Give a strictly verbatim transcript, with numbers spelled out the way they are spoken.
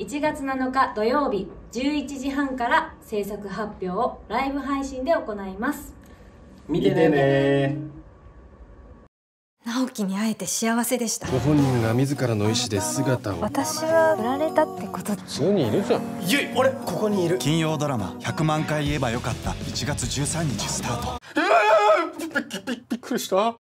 いちがつなのか土曜日じゅういちじはんから制作発表をライブ配信で行います。 見てね。 直樹に会えて幸せでした。 ご本人が自らの意思で姿を。 私は振られたってこと。 普通にいるじゃん。 ゆい、俺ここにいる。 金曜ドラマひゃくまんかい言えばよかったいちがつじゅうさんにちスタート。 びっくりした。